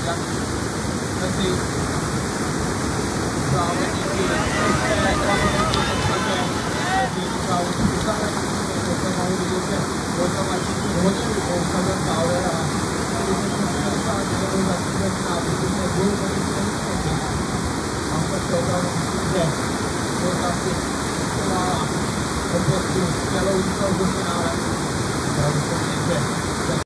jak mezi závodníky české klasovičky podstatě mezi závodníky zahraničními, to jsem mohl vidět, že Vojta Marčík hodně postavil závěr a když jsme 60 minut za týden návodu se budou povědět a tak to opravdu myslím, že Vojta si uchovala opravdu skvělou výstavu do finále. Opravdu si myslím, že